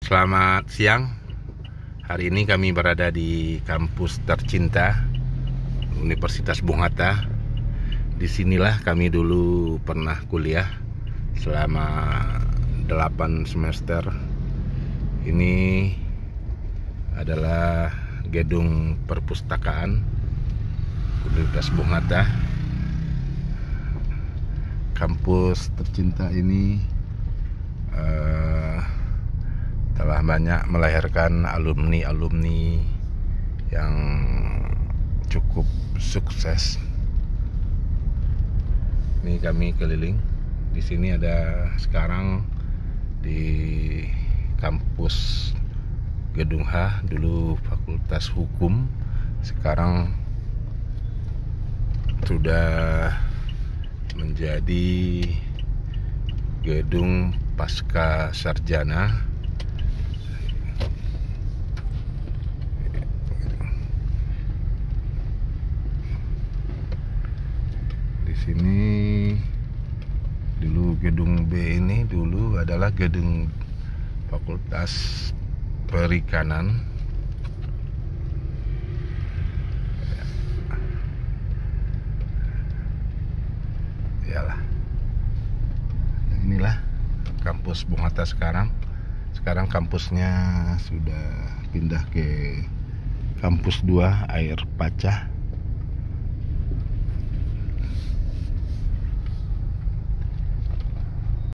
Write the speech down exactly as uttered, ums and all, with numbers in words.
Selamat siang. Hari ini kami berada di kampus tercinta Universitas Bung Hatta. Disinilah kami dulu pernah kuliah selama delapan semester. Ini adalah gedung perpustakaan Universitas Bung Hatta. Kampus tercinta ini uh, telah banyak melahirkan alumni-alumni yang cukup sukses. Ini kami keliling. Di sini ada sekarang di kampus Gedung H, dulu Fakultas Hukum, sekarang sudah menjadi gedung pasca sarjana. Di sini dulu gedung B ini dulu adalah gedung Fakultas Perikanan. Iyalah. Inilah kampus Bung Hatta sekarang. Sekarang kampusnya sudah pindah ke kampus dua Air Pacah.